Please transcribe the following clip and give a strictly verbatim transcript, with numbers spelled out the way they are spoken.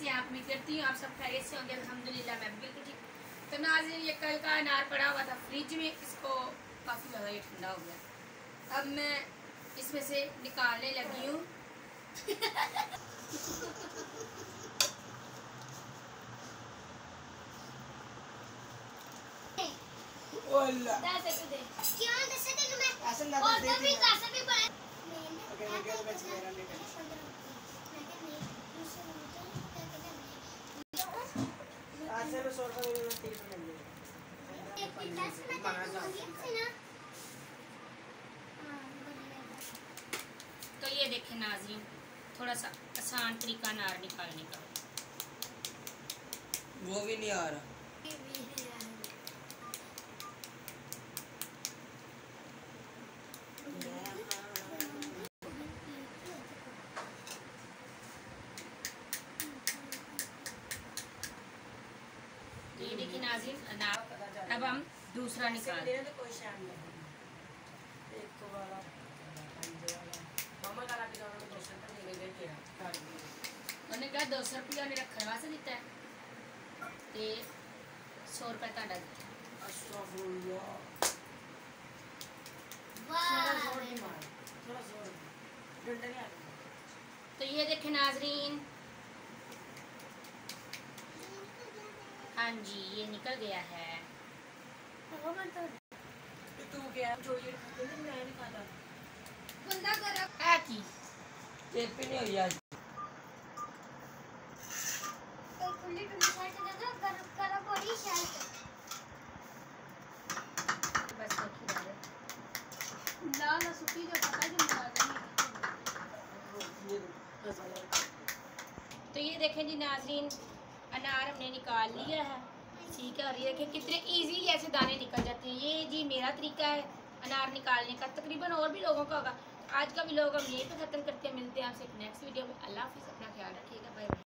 कैसे हैं आप? उम्मीद करती हूँ आप सब खैरियत से होंगे। अल्हम्दुलिल्लाह मैं भी बिल्कुल ठीक। तो नाज़रीन, ये कल का अनार पड़ा हुआ था फ्रिज में, इसको काफ़ी ज़्यादा ये ठंडा हो गया। अब मैं इसमें से निकालने लगी हूँ। तो ये देखें नाज़रीन, थोड़ा सा आसान तरीका अनार निकालने का। वो भी नहीं आ रहा। ये देखिए नाज़रीन, अनार। अब हम दूसरा निकाल। उन्हें कहा दो सौ रुपया मेरा खरवा से दिता है, ते सौ रुपया ताड़ा दिता है। तो ये देखें नाज़रीन, हाँ जी, ये निकल गया है। तू क्या जो ये मैं नहीं खाता बंदा करा है की चेप पे नहीं हुई आज। एक खुली टुंडी साइड से दे दो, कर करा बड़ी शर्ट। बस देखी जा ना ना सुखी जो पता जो निकाल तो ये देखें जी नाज़रीन, अनार हमने निकाल लिया है, ठीक है। और ये देखें कितने इजीली ऐसे दाने निकल जाते हैं। ये जी मेरा तरीका है अनार निकालने का, तकरीबन और भी लोगों का होगा। आज का भी लोग हम यहीं पे ख़त्म करते हैं। मिलते हैं आपसे एक नेक्स्ट वीडियो में। अल्लाह हाफ़िज़, अपना ख्याल रखिएगा, बाय बाय।